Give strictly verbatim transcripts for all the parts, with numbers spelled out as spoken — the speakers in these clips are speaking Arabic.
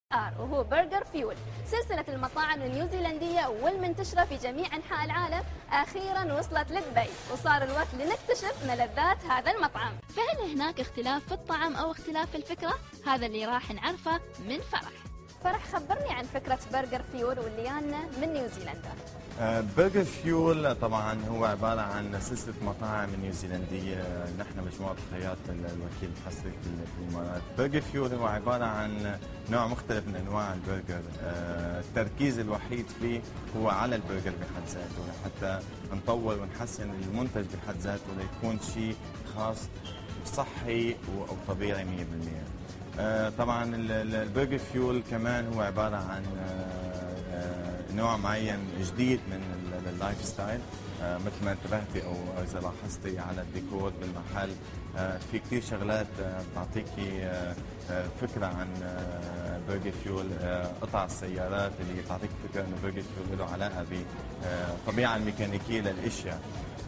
آر وهو برجر فيول، سلسلة المطاعم النيوزيلندية والمنتشرة في جميع أنحاء العالم أخيرا وصلت لدبي، وصار الوقت لنكتشف ملذات هذا المطعم. فهل هناك اختلاف في الطعم أو اختلاف في الفكرة؟ هذا اللي راح نعرفه من فرح. فرح، خبرني عن فكرة برجر فيول واللي جانا من نيوزيلندا. برجر فيول طبعا هو عبارة عن سلسلة مطاعم نيوزيلندية، نحن مجموعة خياط الوكيل الحصري في الإمارات. برجر فيول هو عبارة عن نوع مختلف من أنواع البرجر، التركيز الوحيد فيه هو على البرجر بحد ذاته، حتى نطور ونحسن المنتج بحد ذاته ليكون شيء خاص صحي أو طبيعي مية بالمية. طبعا البرجر فيول كمان هو عبارة عن نوع معين جديد من اللايف ستايل، مثل ما انتبهتي او اذا لاحظتي على الديكور بالمحل، في كثير شغلات بتعطيكي فكره عن برجر فيول. قطع السيارات اللي بتعطيك فكره انه برجر فيول له علاقه بالطبيعه الميكانيكيه للاشياء.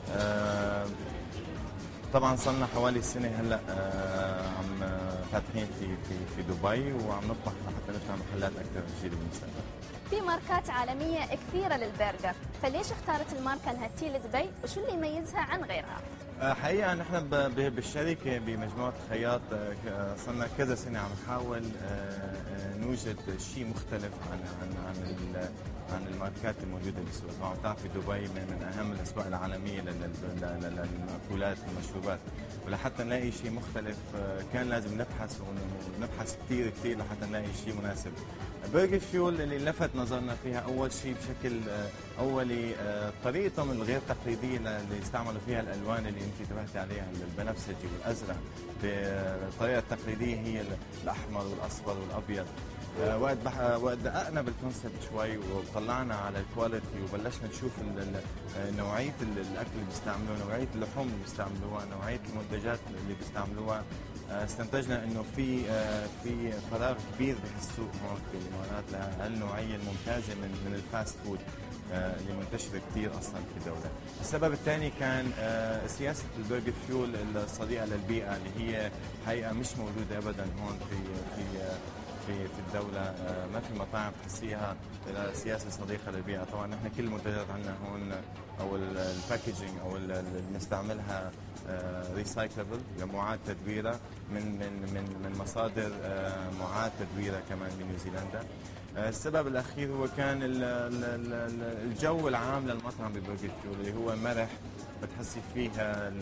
طبعا صرنا حوالي سنه هلا عم فاتحين في في في دبي، وعم نطمح لحتى نفتح محلات اكثر جديده بالمستقبل. في ماركات عالمية كثيرة للبرجر، فليش اختارت الماركة انها تجي لدبي وشو اللي يميزها عن غيرها؟ حقيقة نحن بالشركة بمجموعة خياط صرنا كذا سنة عم نحاول نوجد شيء مختلف عن عن عن عن الماركات الموجودة بالسوق. طبعا بتعرفي دبي من أهم الأسواق العالمية للمأكولات والمشروبات، ولحتى نلاقي شيء مختلف كان لازم نبحث ونبحث كثير كثير لحتى نلاقي شيء مناسب. برجر فيول اللي لفت نظرنا فيها أول شيء بشكل أولي طريقتهم الغير تقليدية اللي استعملوا فيها الألوان اللي أنت انتبهتي عليها، البنفسجي والأزرق. بالطريقة التقليدية هي الأحمر والأصفر والأبيض. وقت بح... وقت دققنا بالكونسبت شوي وطلعنا على الكواليتي وبلشنا نشوف نوعيه الاكل اللي بيستعملوها، نوعيه اللحوم اللي بيستعملوها، نوعيه المنتجات اللي بيستعملوها، استنتجنا انه في في فراغ كبير بالسوق هون في الامارات لهالنوعيه الممتازه من من الفاست فود اللي منتشره كثير اصلا في الدوله. السبب الثاني كان سياسه البرجر فيول الصديقه للبيئه، اللي هي حقيقه مش موجوده ابدا هون في في في في الدولة. ما في مطاعم تحسيها سياسة صديقة للبيئة. طبعا نحن كل المنتجات عندنا هون او الباكجينج او اللي بنستعملها ريسايكلبل، معاد تدويرها من من من من مصادر معاد تدويرها كمان بنيوزيلندا. السبب الاخير هو كان الجو العام للمطعم ببرجر فيول اللي هو مرح، بتحسي فيها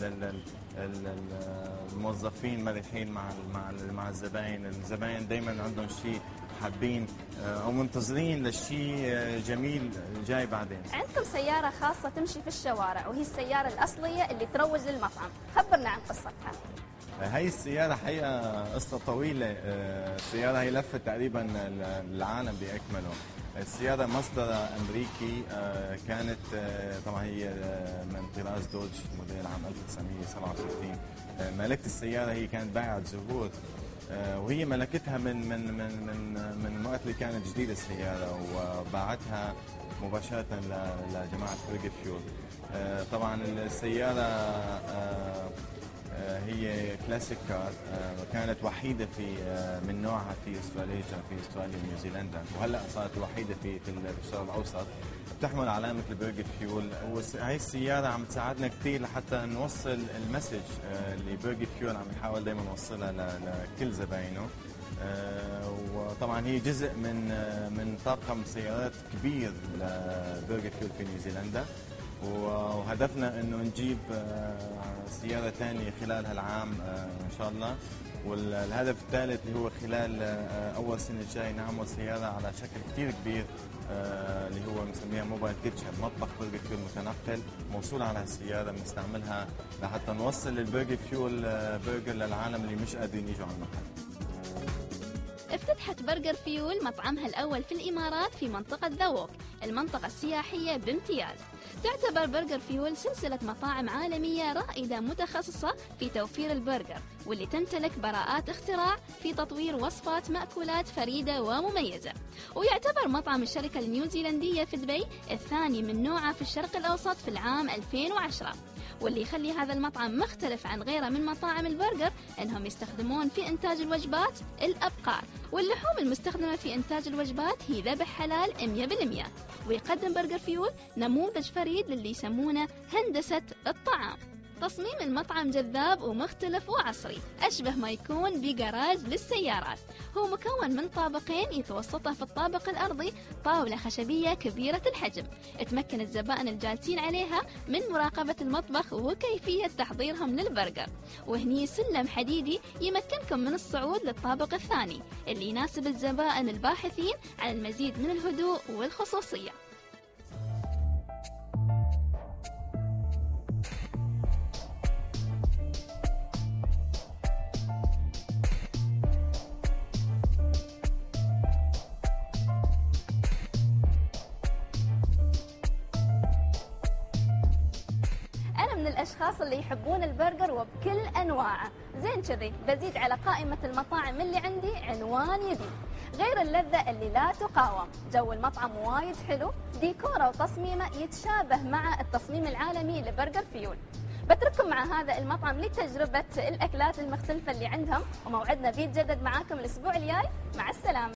الموظفين مرحين مع مع مع الزباين، الزباين دائما عندهم شيء حابين او منتظرين لشيء جميل جاي بعدين. عندكم سيارة خاصة تمشي في الشوارع وهي السيارة الأصلية اللي تروج للمطعم، خبرنا عن قصتها. هاي السيارة حقيقة قصة طويلة. السيارة هي لفت تقريبا العالم بأكمله. السيارة مصدر أمريكي، كانت طبعا هي من طراز دوج موديل عام ألف وتسعمية وسبعة وستين. ملكة السيارة هي كانت بائعة زهور، وهي ملكتها من من من من من الوقت اللي كانت جديدة السيارة، وباعتها مباشرة لجماعة برجر فيول. طبعا السيارة هي كلاسيك كار، كانت وحيده في من نوعها في استراليا في استراليا ونيوزيلندا، وهلا صارت الوحيده في في الشرق الاوسط. بتحمل علامه البرجر فيول، وهي السياره عم تساعدنا كثير لحتى نوصل المسج اللي برجر فيول عم يحاول دائما يوصلها لكل زباينه. وطبعا هي جزء من من طاقم سيارات كبير لبرجر فيول في نيوزيلندا، وهدفنا انه نجيب سيارة ثانية خلال هالعام ان شاء الله. والهدف الثالث اللي هو خلال اول سنة الجاي نعمل سيارة على شكل كثير كبير اللي هو بنسميها موبايل كيتشن، مطبخ برجر فيول متنقل موصول على السيارة، بنستعملها لحتى نوصل البرجر فيول برجر للعالم اللي مش قادرين يجوا على المحل. افتتحت برجر فيول مطعمها الأول في الإمارات في منطقة ذوق، المنطقة السياحية بامتياز. تعتبر برجر فيول سلسلة مطاعم عالمية رائدة متخصصة في توفير البرجر، واللي تمتلك براءات اختراع في تطوير وصفات مأكولات فريدة ومميزة. ويعتبر مطعم الشركة النيوزيلندية في دبي الثاني من نوعه في الشرق الأوسط في العام ألفين وعشرة. واللي يخلي هذا المطعم مختلف عن غيره من مطاعم البرجر أنهم يستخدمون في إنتاج الوجبات الأبقار، واللحوم المستخدمة في إنتاج الوجبات هي ذبح حلال مية بالمية. ويقدم برجر فيول نموذج فريد للي يسمونه هندسة الطعام. تصميم المطعم جذاب ومختلف وعصري، أشبه ما يكون بجراج للسيارات. هو مكون من طابقين يتوسطه في الطابق الأرضي طاولة خشبية كبيرة الحجم، تمكن الزبائن الجالسين عليها من مراقبة المطبخ وكيفية تحضيرهم للبرجر. وهني سلم حديدي يمكنكم من الصعود للطابق الثاني اللي يناسب الزبائن الباحثين عن المزيد من الهدوء والخصوصية. أنا من الأشخاص اللي يحبون البرجر وبكل أنواعه. زين كذي بزيد على قائمة المطاعم اللي عندي عنوان جديد، غير اللذة اللي لا تقاوم. جو المطعم وايد حلو، ديكوره وتصميمه يتشابه مع التصميم العالمي لبرجر فيول. بترككم مع هذا المطعم لتجربة الأكلات المختلفة اللي عندهم، وموعدنا بيتجدد معاكم الأسبوع الجاي. مع السلامة.